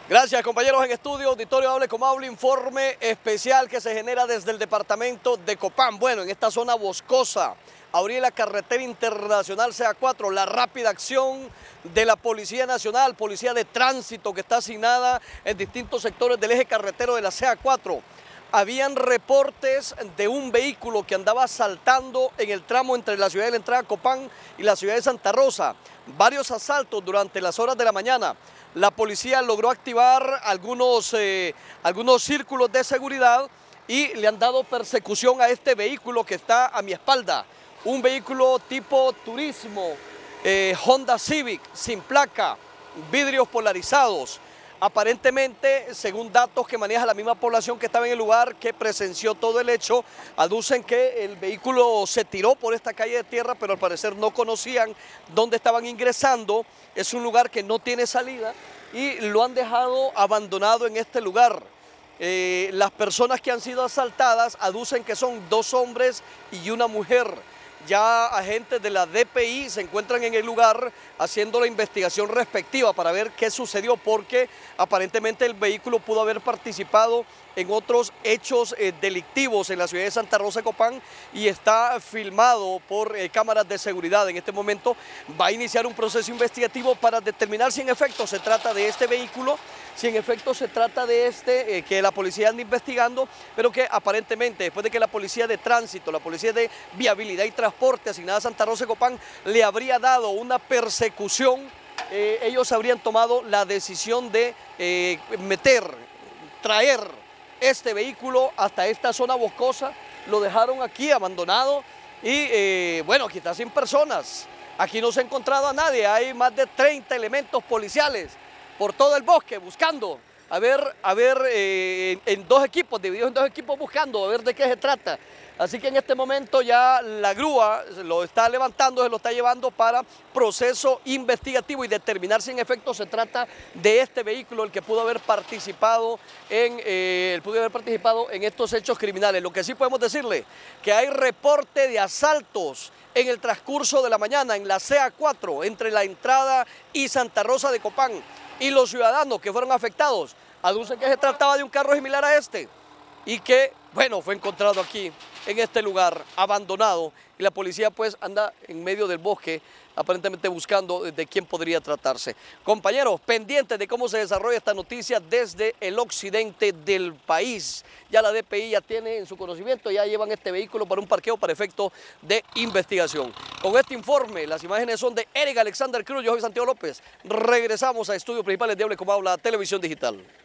Gracias, compañeros en estudio, auditorio Hable como Hable, informe especial que se genera desde el departamento de Copán. Bueno, en esta zona boscosa, a orilla de la carretera internacional CA4, la rápida acción de la Policía Nacional, Policía de Tránsito, que está asignada en distintos sectores del eje carretero de la CA4. Habían reportes de un vehículo que andaba saltando en el tramo entre la ciudad de la entrada a Copán y la ciudad de Santa Rosa. Varios asaltos durante las horas de la mañana. La policía logró activar algunos círculos de seguridad y le han dado persecución a este vehículo que está a mi espalda. Un vehículo tipo turismo, Honda Civic, sin placa, vidrios polarizados. Aparentemente, según datos que maneja la misma población que estaba en el lugar, que presenció todo el hecho, aducen que el vehículo se tiró por esta calle de tierra, pero al parecer no conocían dónde estaban ingresando. Es un lugar que no tiene salida y lo han dejado abandonado en este lugar. Las personas que han sido asaltadas aducen que son 2 hombres y una mujer. Ya agentes de la DPI se encuentran en el lugar haciendo la investigación respectiva para ver qué sucedió, porque aparentemente el vehículo pudo haber participado en otros hechos delictivos en la ciudad de Santa Rosa de Copán y está filmado por cámaras de seguridad. En este momento va a iniciar un proceso investigativo para determinar si en efecto se trata de este vehículo, si en efecto se trata de que la policía anda investigando, pero que aparentemente después de que la policía de tránsito, la policía de viabilidad y transporte asignada a Santa Rosa de Copán le habría dado una persecución, ellos habrían tomado la decisión de traer este vehículo hasta esta zona boscosa. Lo dejaron aquí abandonado y bueno, aquí está sin personas. Aquí no se ha encontrado a nadie, hay más de 30 elementos policiales por todo el bosque buscando, en 2 equipos, divididos en 2 equipos buscando, a ver de qué se trata. Así que en este momento ya la grúa lo está levantando, se lo está llevando para proceso investigativo y determinar si en efecto se trata de este vehículo el que pudo haber participado en estos hechos criminales. Lo que sí podemos decirle que hay reporte de asaltos en el transcurso de la mañana en la CA4 entre la entrada y Santa Rosa de Copán, y los ciudadanos que fueron afectados aducen que se trataba de un carro similar a este y que, bueno, fue encontrado aquí en este lugar abandonado, y la policía pues anda en medio del bosque aparentemente buscando de quién podría tratarse. Compañeros, pendientes de cómo se desarrolla esta noticia desde el occidente del país. Ya la DPI ya tiene en su conocimiento, ya llevan este vehículo para un parqueo para efecto de investigación. Con este informe, las imágenes son de Eric Alexander Cruz, yo soy Santiago López. Regresamos a estudios principales de Hable como Habla Televisión Digital.